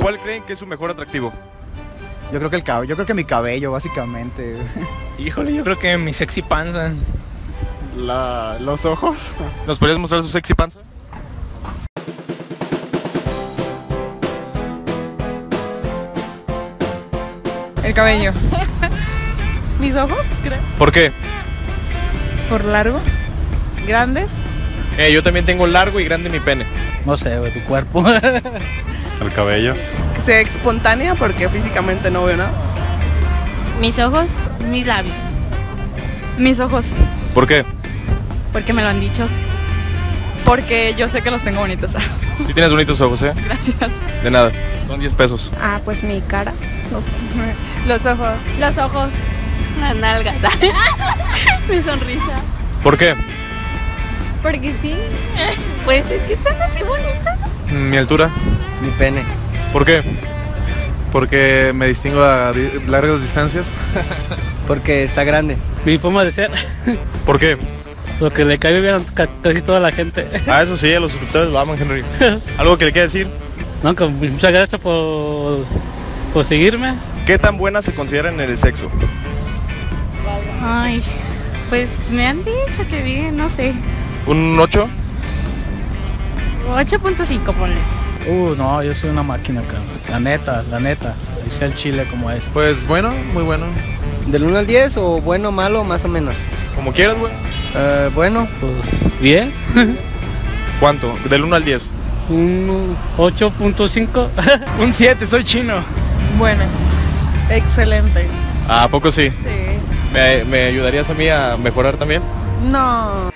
¿Cuál creen que es su mejor atractivo? Yo creo que mi cabello, básicamente. Híjole, yo creo que mi sexy panza. Los ojos. ¿Nos podrías mostrar su sexy panza? El cabello. ¿Mis ojos? Creo. ¿Por qué? ¿Por largo? ¿Grandes? Yo también tengo largo y grande mi pene. No sé, güey, tu cuerpo. El cabello. Que sea espontánea porque físicamente no veo nada. ¿Mis ojos? Mis labios. Mis ojos. ¿Por qué? Porque me lo han dicho. Porque yo sé que los tengo bonitos. Sí tienes bonitos ojos, ¿eh? Gracias. De nada. Son 10 pesos. Ah, pues mi cara. Los ojos. Los ojos. Las nalgas. Mi sonrisa. ¿Por qué? Porque sí. Pues es que están así bonitas. Mi altura. Mi pene. ¿Por qué? Porque me distingo a largas distancias. Porque está grande. Mi forma de ser. ¿Por qué? Lo que le cae bien a casi toda la gente. Ah, eso sí, a los suscriptores lo aman, Henry. ¿Algo que le quiera decir? No, muchas gracias por seguirme. ¿Qué tan buena se considera en el sexo? Ay, pues me han dicho que bien, no sé. ¿Un 8? 8.5 ponle. No, yo soy una máquina, cabrón. La neta. Hice el chile como es. Pues bueno, muy bueno. ¿Del 1 al 10 o bueno, malo, más o menos? Como quieras, güey. Bueno. Pues bien. ¿Cuánto? Del 1 al 10. Un 8.5. Un 7, soy chino. Buena. Excelente. ¿A poco sí? Sí. ¿Me ayudarías a mí a mejorar también? No.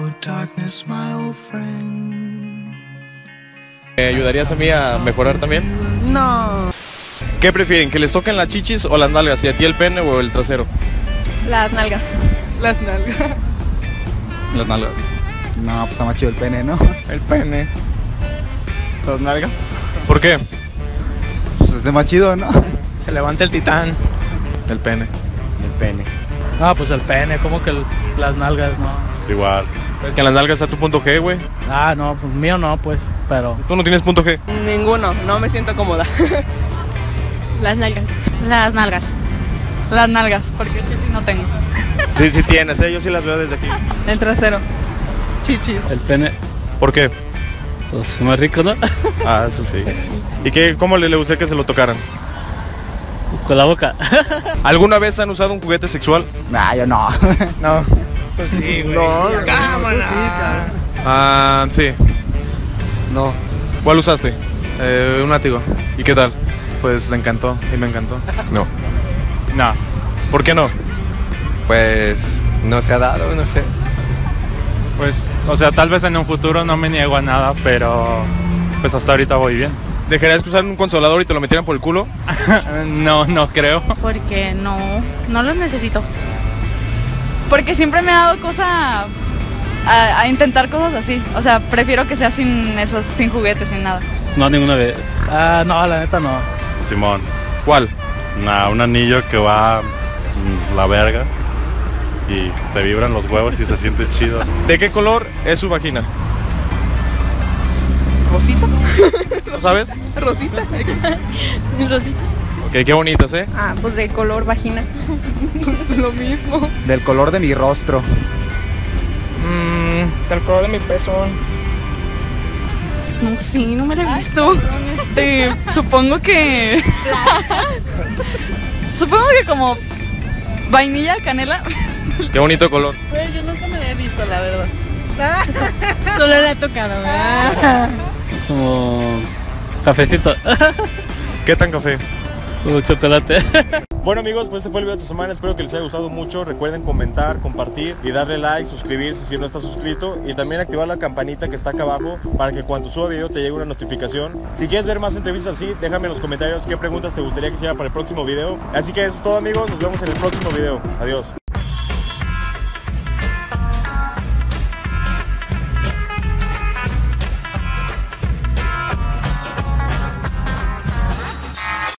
¿Me ayudarías a mí a mejorar también? No. ¿Qué prefieren? ¿Que les toquen las chichis o las nalgas? ¿Y a ti el pene o el trasero? Las nalgas. Las nalgas. Las nalgas. No, pues está más chido el pene, ¿no? El pene. Las nalgas. ¿Por qué? Pues es de más chido, ¿no? Se levanta el titán. El pene. El pene. Ah, pues el pene, como que las nalgas, no. Igual. Es que en las nalgas está tu punto G, güey. Ah, no, pues mío no, pues, pero... ¿Tú no tienes punto G? Ninguno. No me siento cómoda. Las nalgas. Las nalgas. Las nalgas, porque yo sí no tengo. Sí, sí tienes, yo sí las veo desde aquí. El trasero. Chichis. El pene, ¿Por qué? pues más rico, ¿no? Ah, eso sí. ¿Y cómo le gustaría que se lo tocaran? Con la boca. ¿Alguna vez han usado un juguete sexual? Nah, yo no. No. Pues sí, güey. No, Cámara. Ah, sí. No. ¿Cuál usaste? Un látigo. ¿Y qué tal? Pues le encantó y me encantó. No, No. ¿Por qué no? pues no se ha dado, no sé. Pues, o sea, tal vez en un futuro no me niego a nada, pero pues hasta ahorita voy bien. ¿Dejarías que usaran un consolador y te lo metieran por el culo? No creo. Porque no los necesito. Porque siempre me ha dado cosa a intentar cosas así. O sea, prefiero que sea sin esos, sin juguetes, sin nada. No, ninguna vez. Ah, no, la neta no. Simón, ¿Cuál? un anillo que va la verga y te vibran los huevos y se siente chido. ¿De qué color es su vagina? ¿Rosita? ¿Lo sabes? ¿Rosita? Rosita. Ok, qué bonitas, ¿eh? Ah, pues de color vagina. Lo mismo. Del color de mi rostro. Del color de mi pezón. No, sí, no me la he visto. Supongo que... Supongo que como vainilla, canela. Qué bonito color. Pues yo nunca me la he visto, la verdad. Solo la he tocado, ¿verdad? Como cafecito. ¿Qué tan café? O chocolate. Bueno amigos, pues este fue el video de esta semana, espero que les haya gustado mucho. Recuerden comentar, compartir y darle like, suscribirse si no estás suscrito y también activar la campanita que está acá abajo para que cuando suba video te llegue una notificación. Si quieres ver más entrevistas así, déjame en los comentarios qué preguntas te gustaría que hiciera para el próximo video. Así que eso es todo amigos, nos vemos en el próximo video. Adiós.